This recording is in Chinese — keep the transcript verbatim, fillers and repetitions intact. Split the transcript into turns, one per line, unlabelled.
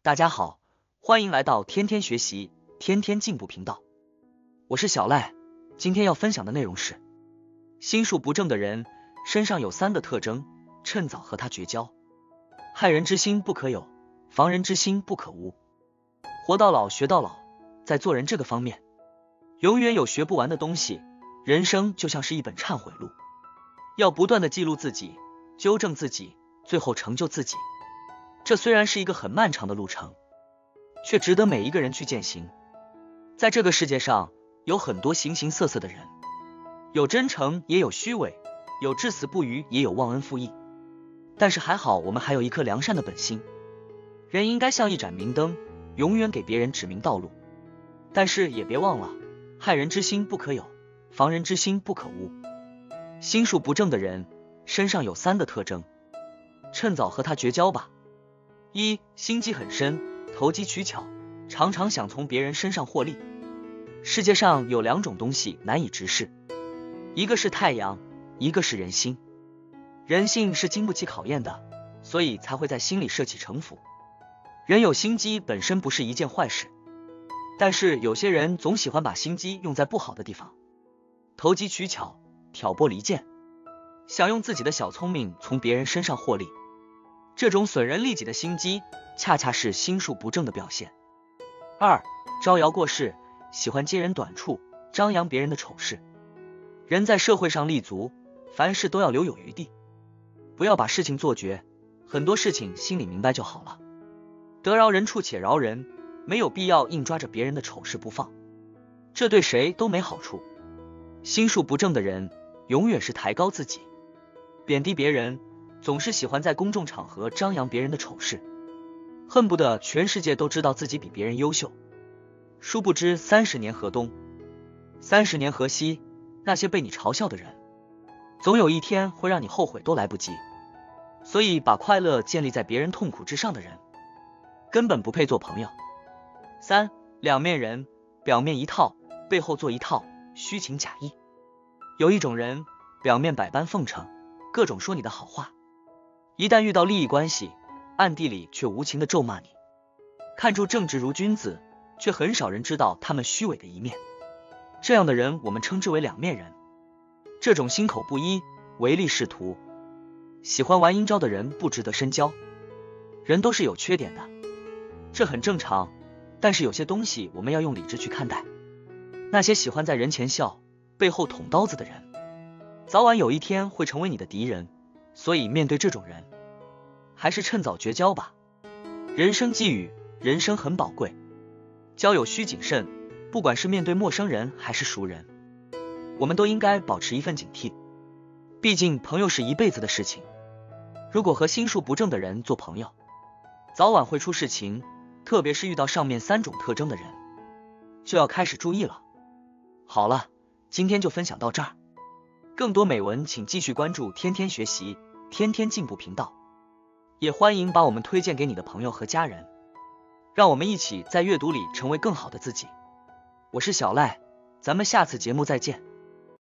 大家好，欢迎来到天天学习，天天进步频道。我是小赖，今天要分享的内容是：心术不正的人身上有三个特征，趁早和他绝交。害人之心不可有，防人之心不可无。活到老学到老，在做人这个方面，永远有学不完的东西。人生就像是一本忏悔录，要不断的记录自己，纠正自己，最后成就自己。这虽然是一个很漫长的路程，却值得每一个人去践行。在这个世界上，有很多形形色色的人，有真诚也有虚伪，有至死不渝也有忘恩负义。但是还好，我们还有一颗良善的本心。人应该像一盏明灯，永远给别人指明道路。但是也别忘了，害人之心不可有，防人之心不可无。心术不正的人身上有三个特征，趁早和他绝交吧。一、心机很深，投机取巧，常常想从别人身上获利。世界上有两种东西难以直视，一个是太阳，一个是人心。人性是经不起考验的，所以才会在心里设起城府。人有心机本身不是一件坏事，但是有些人总喜欢把心机用在不好的地方，投机取巧，挑拨离间，想用自己的小聪明从别人身上获利。这种损人利己的心机，恰恰是心术不正的表现。二、招摇过市，喜欢揭人短处，张扬别人的丑事。人在社会上立足，凡事都要留有余地，不要把事情做绝，很多事情心里明白就好了。得饶人处且饶人，没有必要硬抓着别人的丑事不放，这对谁都没好处。心术不正的人永远是抬高自己，贬低别人，总是喜欢在公众场合张扬别人的丑事，恨不得全世界都知道自己比别人优秀。殊不知三十年河东，三十年河西，那些被你嘲笑的人，总有一天会让你后悔都来不及。所以把快乐建立在别人痛苦之上的人，根本不配做朋友。三、两面人，表面一套，背后做一套，虚情假意。有一种人，表面百般奉承，各种说你的好话，一旦遇到利益关系，暗地里却无情的咒骂你。看出正直如君子，却很少人知道他们虚伪的一面。这样的人我们称之为两面人。这种心口不一，唯利是图，喜欢玩阴招的人不值得深交。人都是有缺点的，这很正常，但是有些东西我们要用理智去看待。那些喜欢在人前笑，背后捅刀子的人，早晚有一天会成为你的敌人。所以面对这种人，还是趁早绝交吧。人生际遇，人生很宝贵，交友需谨慎，不管是面对陌生人还是熟人，我们都应该保持一份警惕。毕竟朋友是一辈子的事情，如果和心术不正的人做朋友，早晚会出事情，特别是遇到上面三种特征的人，就要开始注意了。好了，今天就分享到这儿。更多美文请继续关注天天学习，天天进步频道。也欢迎把我们推荐给你的朋友和家人，让我们一起在阅读里成为更好的自己。我是小赖，咱们下次节目再见。